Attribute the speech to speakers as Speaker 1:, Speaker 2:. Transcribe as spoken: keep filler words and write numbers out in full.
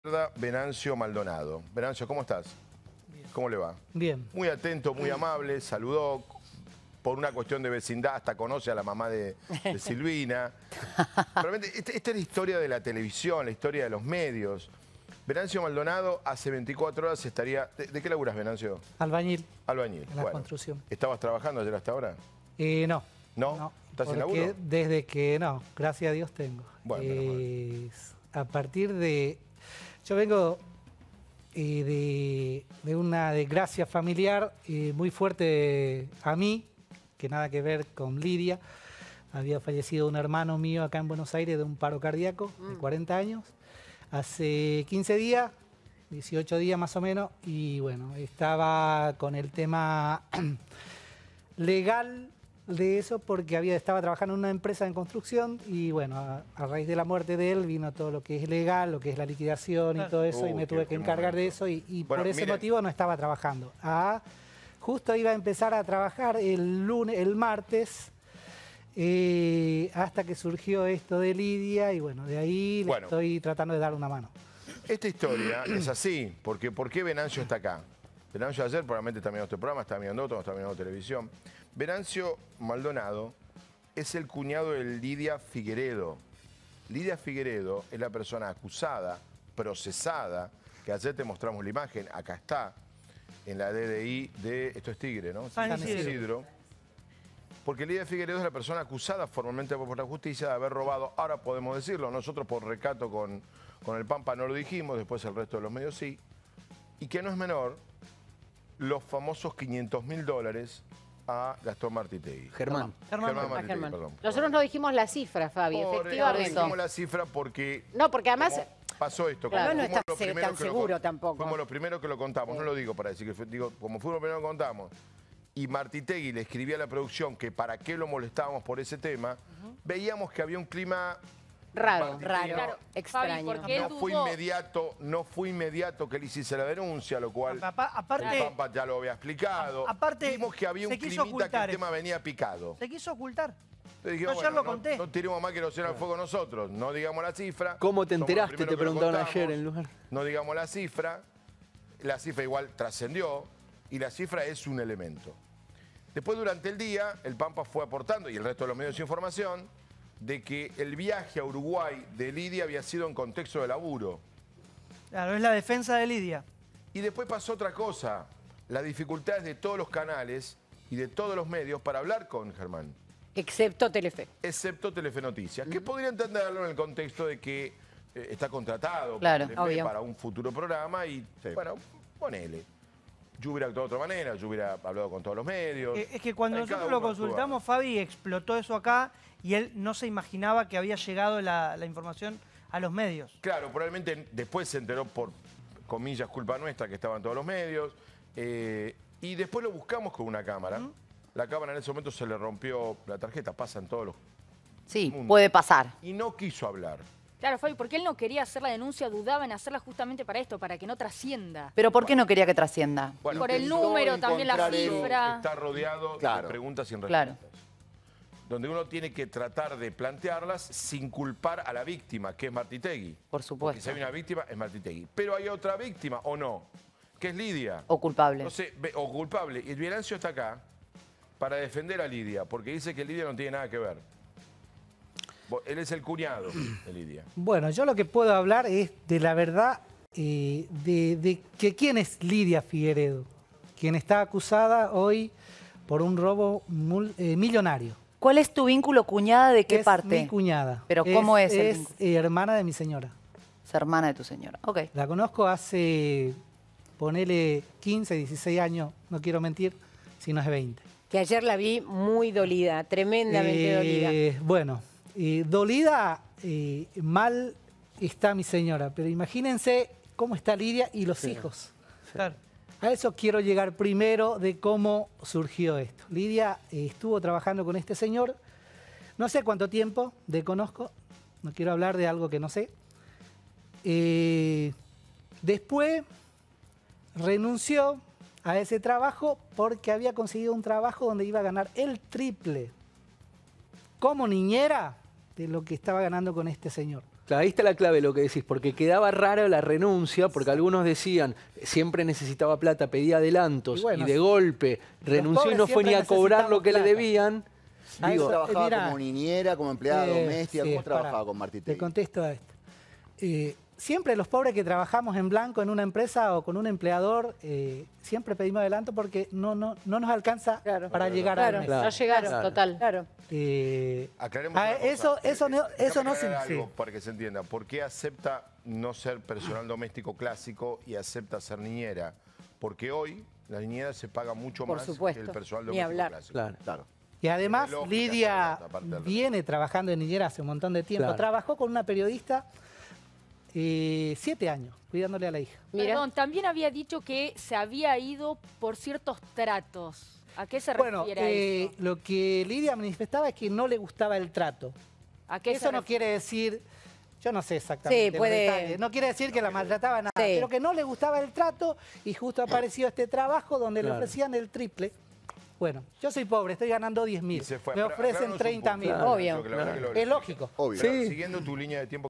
Speaker 1: Venancio Maldonado. Venancio, ¿cómo estás?
Speaker 2: Bien.
Speaker 1: ¿Cómo le va?
Speaker 2: Bien.
Speaker 1: Muy atento, muy amable, saludó por una cuestión de vecindad, hasta conoce a la mamá de, de Silvina. Realmente, esta, esta es la historia de la televisión, la historia de los medios. Venancio Maldonado hace veinticuatro horas estaría... ¿De, de qué laburas, Venancio?
Speaker 2: Albañil.
Speaker 1: Albañil.
Speaker 2: En la
Speaker 1: bueno,
Speaker 2: construcción.
Speaker 1: ¿Estabas trabajando ayer hasta ahora?
Speaker 2: Eh, no.
Speaker 1: ¿No?
Speaker 2: no
Speaker 1: ¿Estás en
Speaker 2: porque
Speaker 1: laburo?
Speaker 2: Desde que... No, gracias a Dios tengo.
Speaker 1: Bueno,
Speaker 2: eh, a partir de... Yo vengo eh, de, de una desgracia familiar eh, muy fuerte a mí, que nada que ver con Lidia. Había fallecido un hermano mío acá en Buenos Aires de un paro cardíaco de cuarenta años. Hace quince días, dieciocho días más o menos, y bueno, estaba con el tema legal de eso porque había, estaba trabajando en una empresa en construcción y bueno, a, a raíz de la muerte de él vino todo lo que es legal, lo que es la liquidación y todo eso,
Speaker 1: Uh,
Speaker 2: y me
Speaker 1: qué-
Speaker 2: tuve que
Speaker 1: qué
Speaker 2: encargar de
Speaker 1: momento.
Speaker 2: eso y, y
Speaker 1: Bueno,
Speaker 2: por ese
Speaker 1: miren.
Speaker 2: motivo no estaba trabajando. Ah, justo iba a empezar a trabajar el lunes, el martes, eh, hasta que surgió esto de Lidia y bueno, de ahí
Speaker 1: Bueno.
Speaker 2: le estoy tratando de dar una mano.
Speaker 1: Esta historia es así, porque ¿por qué Venancio está acá? Venancio ayer probablemente está mirando este programa, está mirando otro, está mirando televisión. Venancio Maldonado es el cuñado de Lidia Figueredo. Lidia Figueredo es la persona acusada, procesada, que ayer te mostramos la imagen, acá está, en la D D I de, esto es Tigre, ¿no?
Speaker 2: San
Speaker 1: Isidro. Porque Lidia Figueredo es la persona acusada formalmente por la justicia de haber robado, ahora podemos decirlo, nosotros por recato con, con el Pampa no lo dijimos, después el resto de los medios sí, y que no es menor, los famosos quinientos mil dólares a Gastón Martitegui.
Speaker 3: Germán.
Speaker 1: Germán,
Speaker 4: Germán.
Speaker 1: Martitegui,
Speaker 4: Germán.
Speaker 1: perdón.
Speaker 4: Nosotros no dijimos la cifra, Fabi,
Speaker 1: Por-
Speaker 4: efectivamente.
Speaker 1: No dijimos la cifra porque...
Speaker 4: No, porque además...
Speaker 1: como pasó esto.
Speaker 4: Claro.
Speaker 1: como
Speaker 4: No
Speaker 1: fuimos
Speaker 4: está
Speaker 1: los
Speaker 4: se-
Speaker 1: primeros
Speaker 4: tan
Speaker 1: que lo
Speaker 4: seguro
Speaker 1: con-
Speaker 4: tampoco.
Speaker 1: Fuimos los primeros que lo contamos,
Speaker 4: Sí.
Speaker 1: no lo digo para decir que fue, digo, como fuimos los primeros que lo contamos, y Martitegui le escribía a la producción que para qué lo molestábamos por ese tema, veíamos que había un clima...
Speaker 4: Raro,
Speaker 1: Martitegui
Speaker 4: raro,
Speaker 1: no-
Speaker 4: Claro, extraño.
Speaker 5: Fabi, porque él
Speaker 1: No fue
Speaker 5: dudó.
Speaker 1: inmediato, no fue inmediato que él hiciese la denuncia, lo cual
Speaker 6: Apa-
Speaker 1: el
Speaker 6: aparte,
Speaker 1: Pampa ya lo había explicado.
Speaker 6: A- aparte,
Speaker 1: Vimos que había un
Speaker 6: se quiso
Speaker 1: climita que
Speaker 6: ocultar
Speaker 1: el tema
Speaker 6: eso.
Speaker 1: venía picado.
Speaker 6: se quiso ocultar.
Speaker 1: Le dijimos,
Speaker 6: Yo ayer
Speaker 1: bueno,
Speaker 6: lo conté.
Speaker 1: No, no tiremos más que nos al fuego nosotros, no digamos la cifra.
Speaker 3: ¿Cómo te
Speaker 1: Somos los
Speaker 3: enteraste?
Speaker 1: primeros
Speaker 3: Te
Speaker 1: que lo
Speaker 3: preguntaron
Speaker 1: contamos.
Speaker 3: ayer en el lugar.
Speaker 1: No digamos la cifra, la cifra igual trascendió y la cifra es un elemento. Después durante el día el Pampa fue aportando y el resto de los medios de información de que el viaje a Uruguay de Lidia había sido en contexto de laburo.
Speaker 6: Claro, es la defensa de Lidia.
Speaker 1: Y después pasó otra cosa, las dificultades de todos los canales y de todos los medios para hablar con Germán,
Speaker 4: Excepto Telefe.
Speaker 1: excepto Telefe Noticias, que podría entenderlo en el contexto de que eh, está contratado por
Speaker 4: Claro,
Speaker 1: Telefe
Speaker 4: obvio.
Speaker 1: para un futuro programa y, bueno, ponele. Yo hubiera actuado de otra manera, yo hubiera hablado con todos los medios.
Speaker 6: Eh, es que cuando
Speaker 1: Cada
Speaker 6: nosotros
Speaker 1: uno
Speaker 6: lo consultamos, Fabi explotó eso acá y él no se imaginaba que había llegado la, la información a los medios.
Speaker 1: Claro, probablemente después se enteró por, comillas, culpa nuestra, que estaban todos los medios. eh, y después lo buscamos con una cámara. La cámara en ese momento se le rompió la tarjeta, pasan todos los...
Speaker 4: Sí,
Speaker 1: Mundo.
Speaker 4: puede pasar.
Speaker 1: Y no quiso hablar.
Speaker 5: Claro, Fabi, porque él no quería hacer la denuncia, dudaba en hacerla justamente para esto, para que no trascienda.
Speaker 4: Pero ¿por qué no quería que trascienda?
Speaker 1: Bueno,
Speaker 5: Por el
Speaker 1: intentó
Speaker 5: número, también la
Speaker 1: encontrar eso,
Speaker 5: cifra.
Speaker 1: Está rodeado
Speaker 3: Claro.
Speaker 1: de preguntas sin
Speaker 4: Claro.
Speaker 1: respuestas. Donde uno tiene que tratar de plantearlas sin culpar a la víctima, que es Martitegui.
Speaker 4: Por
Speaker 1: Porque
Speaker 4: supuesto.
Speaker 1: si hay una víctima, es Martitegui. Pero hay otra víctima, ¿o no? Que es Lidia.
Speaker 4: O culpable.
Speaker 1: No sé, ve- o culpable. Y Venancio está acá para defender a Lidia, porque dice que Lidia no tiene nada que ver. Bo- Él es el cuñado de Lidia.
Speaker 2: Bueno, yo lo que puedo hablar es de la verdad eh, de, de que quién es Lidia Figueredo, quien está acusada hoy por un robo mul- eh, millonario.
Speaker 4: ¿Cuál es tu vínculo, cuñada? ¿De qué
Speaker 2: es
Speaker 4: parte?
Speaker 2: mi cuñada.
Speaker 4: Pero ¿cómo es el
Speaker 2: Es
Speaker 4: vínculo?
Speaker 2: eh, hermana de mi señora.
Speaker 4: Es hermana de tu señora. Ok.
Speaker 2: La conozco hace, ponele quince, dieciséis años, no quiero mentir, si no es veinte.
Speaker 7: Que ayer la vi muy dolida, tremendamente dolida.
Speaker 2: Eh, bueno, eh, dolida, eh, mal está mi señora, pero imagínense cómo está Lidia y los hijos.
Speaker 6: Claro.
Speaker 2: A eso quiero llegar primero de cómo surgió esto. Lidia eh, estuvo trabajando con este señor, no sé cuánto tiempo, desconozco, no quiero hablar de algo que no sé. Eh, después renunció a ese trabajo porque había conseguido un trabajo donde iba a ganar el triple como niñera de lo que estaba ganando con este señor.
Speaker 3: Claro, ahí está la clave de lo que decís, porque quedaba rara la renuncia, porque algunos decían, siempre necesitaba plata, pedía adelantos, y,
Speaker 2: bueno,
Speaker 3: y de golpe renunció y no fue ni a cobrar lo que le debían.
Speaker 2: Ahí
Speaker 3: Digo,
Speaker 8: ¿Trabajaba
Speaker 2: mira,
Speaker 8: como niñera, como empleada
Speaker 2: Eh,
Speaker 8: doméstica?
Speaker 2: sí,
Speaker 8: ¿Cómo
Speaker 2: es
Speaker 8: trabajaba
Speaker 2: para-
Speaker 8: con
Speaker 2: Te
Speaker 8: Martitegui?
Speaker 2: contesto a esto. Eh, siempre los pobres que trabajamos en blanco en una empresa o con un empleador, eh, siempre pedimos adelanto porque no, no, no nos alcanza
Speaker 7: Claro.
Speaker 2: para llegar
Speaker 7: Claro,
Speaker 2: al mes.
Speaker 3: Claro.
Speaker 7: no llegaron,
Speaker 3: Claro.
Speaker 7: total. Claro.
Speaker 2: Eh,
Speaker 1: Aclaremos
Speaker 2: ah,
Speaker 1: una cosa.
Speaker 2: eso, eso no,
Speaker 1: Déjame
Speaker 2: eso no
Speaker 1: aclarar
Speaker 2: se-
Speaker 1: algo
Speaker 2: sí.
Speaker 1: para que se entienda. ¿Por qué acepta no ser personal doméstico clásico y acepta ser niñera? Porque hoy la niñera se paga mucho
Speaker 7: Por
Speaker 1: más
Speaker 7: supuesto,
Speaker 1: que el personal
Speaker 7: ni
Speaker 1: doméstico
Speaker 7: hablar.
Speaker 1: clásico.
Speaker 3: Claro.
Speaker 8: Claro.
Speaker 2: Y además,
Speaker 1: Tiene lógica,
Speaker 2: Lidia
Speaker 1: aparte de lo-
Speaker 2: viene trabajando en niñera hace un montón de tiempo.
Speaker 3: Claro.
Speaker 2: Trabajó con una periodista eh, siete años, cuidándole a la hija.
Speaker 7: Mira.
Speaker 5: Perdón, también había dicho que se había ido por ciertos tratos. ¿A qué se
Speaker 2: Bueno,
Speaker 5: refiere
Speaker 2: eh,
Speaker 5: eso?
Speaker 2: lo que Lidia manifestaba es que no le gustaba el trato.
Speaker 5: ¿A qué se
Speaker 2: Eso no
Speaker 5: refiere?
Speaker 2: quiere decir, yo no sé exactamente
Speaker 7: Sí,
Speaker 2: los
Speaker 7: puede-
Speaker 2: detalles, no quiere decir que la maltrataba nada,
Speaker 7: Sí.
Speaker 2: pero que no le gustaba el trato y justo apareció este trabajo donde le
Speaker 3: Claro.
Speaker 2: ofrecían el triple. Bueno, yo soy pobre, estoy ganando diez
Speaker 1: Y
Speaker 2: mil,
Speaker 1: se fue.
Speaker 2: me
Speaker 1: Pero
Speaker 2: ofrecen
Speaker 1: acláranos un
Speaker 2: treinta mil.
Speaker 1: punto,
Speaker 7: Obvio.
Speaker 1: porque la verdad que lo-
Speaker 2: Es lógico.
Speaker 8: Obvio.
Speaker 1: Pero
Speaker 3: Sí.
Speaker 1: siguiendo tu línea de tiempo